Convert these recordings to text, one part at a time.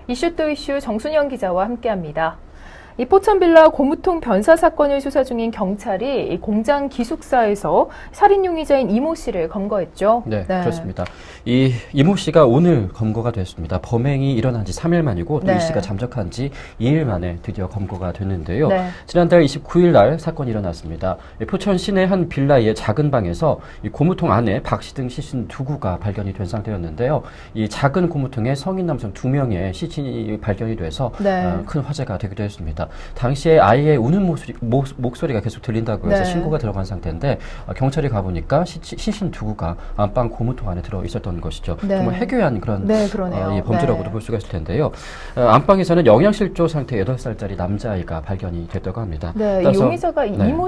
이슈 또 이슈 정순영 기자와 함께합니다. 이 포천빌라 고무통 변사 사건을 수사 중인 경찰이 이 공장 기숙사에서 살인 용의자인 이모 씨를 검거했죠. 네, 그렇습니다. 이 이모 씨가 오늘 검거가 됐습니다. 범행이 일어난 지 3일 만이고 또 이 씨가 잠적한 지 2일 만에 드디어 검거가 됐는데요. 지난달 29일 날 사건이 일어났습니다. 포천 시내 한 빌라의 작은 방에서 이 고무통 안에 박 씨 등 시신 2구가 발견이 된 상태였는데요. 이 작은 고무통에 성인 남성 2명의 시신이 발견이 돼서 큰 화제가 되기도 했습니다. 당시에 아이의 우는 목소리가 계속 들린다고 해서 신고가 들어간 상태인데 경찰이 가보니까 시신 2구가 안방 고무통 안에 들어 있었던 것이죠. 정말 해괴한 그런 범죄라고도 볼 수가 있을 텐데요. 안방에서는 영양실조 상태 8살짜리 남자아이가 발견이 됐다고 합니다. 이 용의자가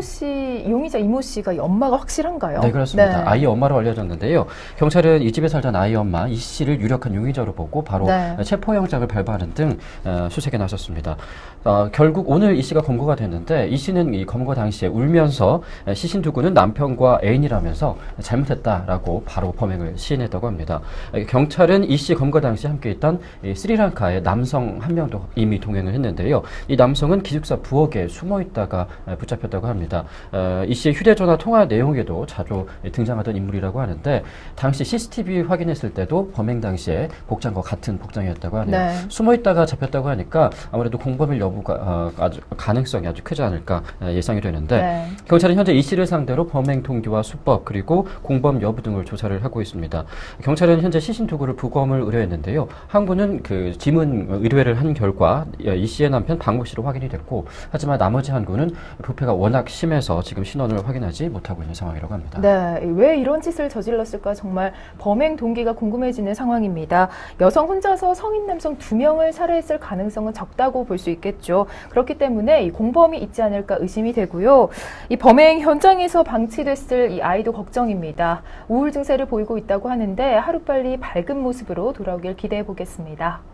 용의자 이모 씨가 엄마가 확실한가요? 네, 그렇습니다. 아이의 엄마로 알려졌는데요. 경찰은 이 집에 살던 아이 엄마 이 씨를 유력한 용의자로 보고 바로 체포영장을 발부하는 등 수색에 나섰습니다. 결국 오늘 이 씨가 검거가 됐는데 이 씨는 이 검거 당시에 울면서 시신 2구는 남편과 애인이라면서 잘못했다라고 바로 범행을 시인했다고 합니다. 경찰은 이 씨 검거 당시 함께 있던 스리랑카의 남성 한 명도 이미 동행을 했는데요. 이 남성은 기숙사 부엌에 숨어 있다가 붙잡혔다고 합니다. 이 씨의 휴대전화 통화 내용에도 자주 등장하던 인물이라고 하는데 당시 CCTV 확인했을 때도 범행 당시에 복장과 같은 복장이었다고 하네요. 숨어 있다가 잡혔다고 하니까 아무래도 공범일 여부가 가능성이 아주 크지 않을까 예상이 되는데 경찰은 현재 이 씨를 상대로 범행 동기와 수법 그리고 공범 여부 등을 조사를 하고 있습니다. 경찰은 현재 시신 2구를 부검을 의뢰했는데요. 한 구는 그 지문 의뢰를 한 결과 이 씨의 남편 박모 씨로 확인이 됐고 하지만 나머지 한 구는 부패가 워낙 심해서 지금 신원을 확인하지 못하고 있는 상황이라고 합니다. 왜 이런 짓을 저질렀을까 정말 범행 동기가 궁금해지는 상황입니다. 여성 혼자서 성인 남성 2명을 살해했을 가능성은 적다고 볼 수 있겠죠. 그렇기 때문에 이 공범이 있지 않을까 의심이 되고요. 이 범행 현장에서 방치됐을 이 아이도 걱정입니다. 우울 증세를 보이고 있다고 하는데 하루빨리 밝은 모습으로 돌아오길 기대해 보겠습니다.